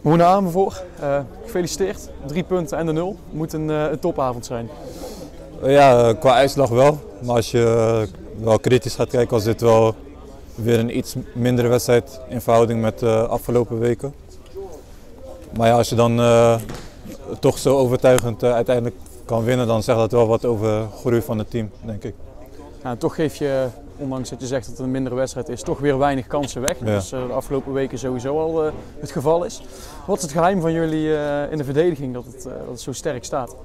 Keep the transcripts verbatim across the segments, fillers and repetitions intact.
We moeten naar Amersfoort. Uh, gefeliciteerd. Drie punten en de nul. Moet een, uh, een topavond zijn. Ja, qua uitslag wel. Maar als je uh, wel kritisch gaat kijken, was dit wel weer een iets mindere wedstrijd in verhouding met de uh, afgelopen weken. Maar ja, als je dan uh, toch zo overtuigend uh, uiteindelijk kan winnen, dan zegt dat wel wat over groei van het team, denk ik. Ja, toch geef je, ondanks dat je zegt dat het een mindere wedstrijd is, toch weer weinig kansen weg. Ja. Dat is uh, de afgelopen weken sowieso al uh, het geval is. Wat is het geheim van jullie uh, in de verdediging dat het, uh, dat het zo sterk staat?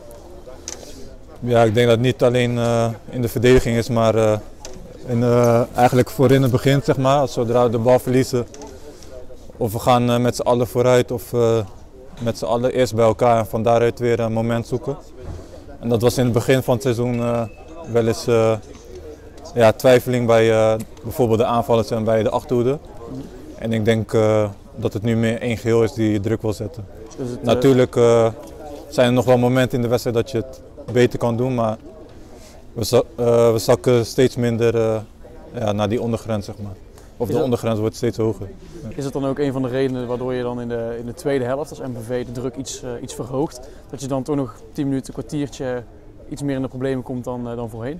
Ja, ik denk dat het niet alleen uh, in de verdediging is, maar uh, in, uh, eigenlijk voorin het begin, zeg maar. Zodra we de bal verliezen, of we gaan uh, met z'n allen vooruit of uh, met z'n allen eerst bij elkaar en van daaruit weer een moment zoeken. En dat was in het begin van het seizoen uh, wel eens uh, ja, twijfeling bij uh, bijvoorbeeld de aanvallers en bij de achterhoede. En ik denk uh, dat het nu meer één geheel is die druk wil zetten. Dus het, Natuurlijk uh, zijn er nog wel momenten in de wedstrijd dat je het beter kan doen, maar we, zak, uh, we zakken steeds minder uh, ja, naar die ondergrens, zeg maar. Of de ondergrens wordt steeds hoger. Ja. Is het dan ook een van de redenen waardoor je dan in de, in de tweede helft als M V V de druk iets, uh, iets verhoogt? Dat je dan toch nog tien minuten, een kwartiertje iets meer in de problemen komt dan, uh, dan voorheen?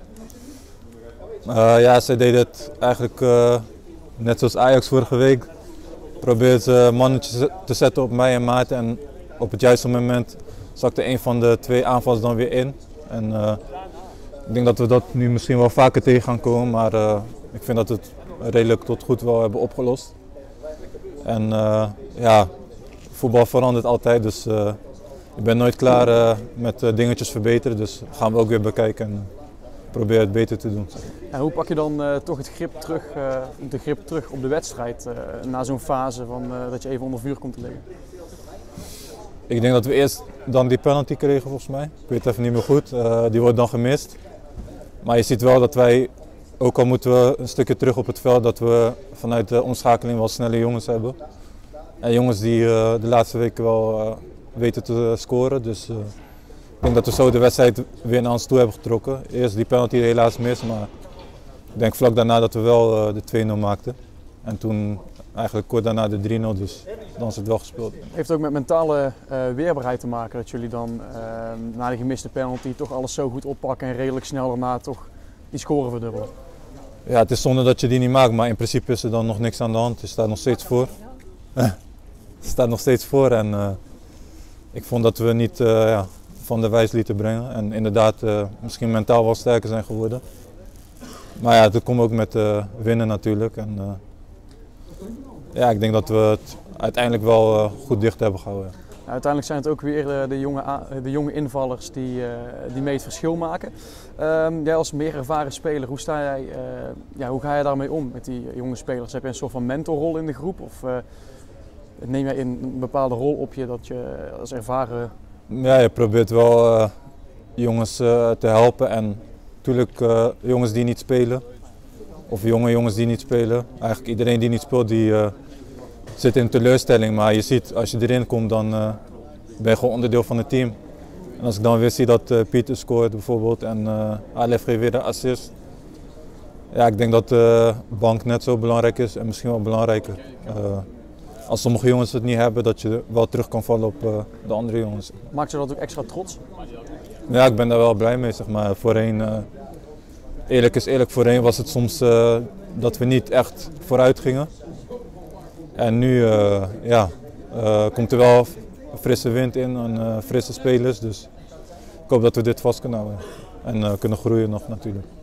Uh, ja, zij deden het eigenlijk uh, net zoals Ajax vorige week. Probeerde ze mannetjes te zetten op mij en Maarten en op het juiste moment zakte een van de twee aanvallers dan weer in. En, uh, ik denk dat we dat nu misschien wel vaker tegen gaan komen, maar uh, ik vind dat we het redelijk tot goed wel hebben opgelost. En uh, ja, voetbal verandert altijd, dus uh, ik ben nooit klaar uh, met uh, dingetjes verbeteren, dus gaan we ook weer bekijken en proberen het beter te doen. En hoe pak je dan uh, toch het grip terug, uh, de grip terug op de wedstrijd uh, na zo'n fase van, uh, dat je even onder vuur komt te liggen? Ik denk dat we eerst dan die penalty kregen volgens mij. Ik weet het even niet meer goed. Uh, die wordt dan gemist. Maar je ziet wel dat wij, ook al moeten we een stukje terug op het veld, dat we vanuit de omschakeling wel snelle jongens hebben. En jongens die uh, de laatste weken wel uh, weten te scoren. Dus uh, ik denk dat we zo de wedstrijd weer naar ons toe hebben getrokken. Eerst die penalty helaas mis, maar ik denk vlak daarna dat we wel uh, de twee nul maakten. En toen eigenlijk kort daarna de drie nul, dus dan is het wel gespeeld. Heeft het ook met mentale uh, weerbaarheid te maken dat jullie dan uh, na de gemiste penalty toch alles zo goed oppakken en redelijk snel daarna toch die score verdubbelen? Ja, het is zonde dat je die niet maakt, maar in principe is er dan nog niks aan de hand. Je staat nog steeds voor. Je staat nog steeds voor en uh, ik vond dat we niet uh, ja, van de wijs lieten brengen. En inderdaad uh, misschien mentaal wel sterker zijn geworden. Maar ja, dat komt ook met uh, winnen natuurlijk. En, uh, ja, ik denk dat we het uiteindelijk wel uh, goed dicht hebben gehouden. Nou, uiteindelijk zijn het ook weer uh, de, jonge, de jonge invallers die, uh, die mee het verschil maken. Um, jij als meer ervaren speler, hoe, sta jij, uh, ja, hoe ga je daarmee om met die jonge spelers? Heb je een soort van mentorrol in de groep? Of uh, neem jij een bepaalde rol op je dat je als ervaren... Ja, je probeert wel uh, jongens uh, te helpen en natuurlijk uh, jongens die niet spelen. Of jonge jongens die niet spelen. Eigenlijk iedereen die niet speelt, die uh, zit in teleurstelling. Maar je ziet, als je erin komt, dan uh, ben je gewoon onderdeel van het team. En als ik dan weer zie dat uh, Pieter scoort bijvoorbeeld en uh, Alef geeft weer de assist. Ja, ik denk dat de bank net zo belangrijk is en misschien wel belangrijker. Uh, als sommige jongens het niet hebben, dat je wel terug kan vallen op uh, de andere jongens. Maakt je dat ook extra trots? Ja, ik ben daar wel blij mee, zeg maar. Voorheen, uh, eerlijk is eerlijk, voorheen was het soms uh, dat we niet echt vooruit gingen. En nu uh, ja, uh, komt er wel frisse wind in en uh, frisse spelers. Dus ik hoop dat we dit vast kunnen houden en uh, kunnen groeien nog natuurlijk.